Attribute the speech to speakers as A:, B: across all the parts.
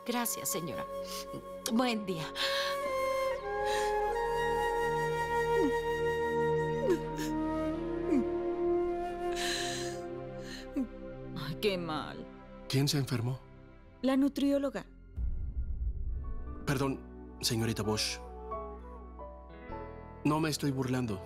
A: Gracias, señora. Buen día.
B: Ay, qué mal.
C: ¿Quién se enfermó?
B: La nutrióloga.
C: Perdón, señorita Bosch. No me estoy burlando.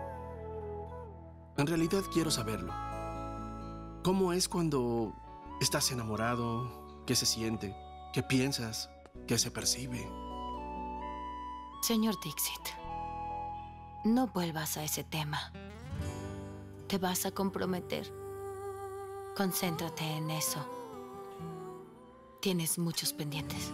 C: En realidad quiero saberlo. ¿Cómo es cuando estás enamorado? ¿Qué se siente? ¿Qué piensas? ¿Qué se percibe?
A: Señor Dixit, no vuelvas a ese tema. Te vas a comprometer. Concéntrate en eso. Tienes muchos pendientes.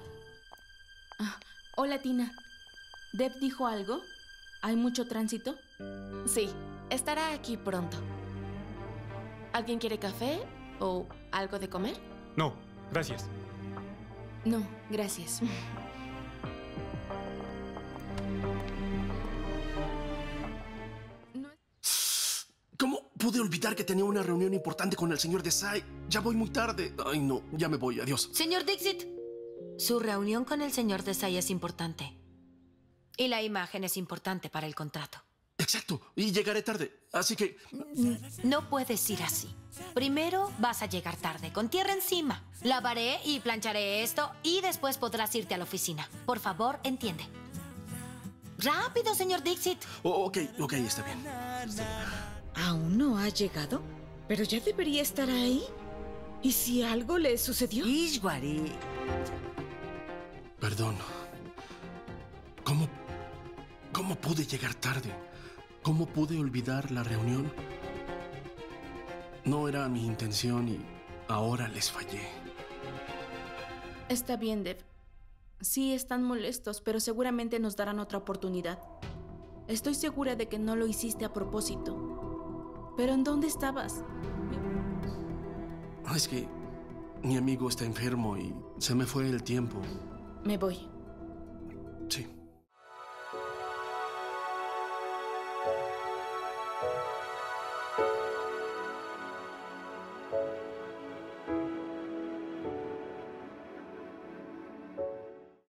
D: Hola, Tina. ¿Deb dijo algo? ¿Hay mucho tránsito?
E: Sí, estará aquí pronto. ¿Alguien quiere café o algo de comer?
F: No, gracias.
D: No, gracias.
C: ¿Cómo pude olvidar que tenía una reunión importante con el señor Desai? Ya voy muy tarde. Ay, no, ya me voy. Adiós.
A: Señor Dixit, su reunión con el señor Desai es importante. Y la imagen es importante para el contrato.
C: Exacto, y llegaré tarde, así que...
A: No puedes ir así. Primero vas a llegar tarde, con tierra encima. Lavaré y plancharé esto y después podrás irte a la oficina. Por favor, entiende. ¡Rápido, señor Dixit!
C: Ok, está bien.
B: ¿Aún no ha llegado? Pero ya debería estar ahí. ¿Y si algo le sucedió?
G: Ishwari.
C: Perdón. ¿Cómo pude llegar tarde? ¿Cómo pude olvidar la reunión? No era mi intención y ahora les fallé.
D: Está bien, Deb. Sí, están molestos, pero seguramente nos darán otra oportunidad. Estoy segura de que no lo hiciste a propósito. ¿Pero en dónde estabas?
C: Es que mi amigo está enfermo y se me fue el tiempo.
D: Me voy.
C: Sí.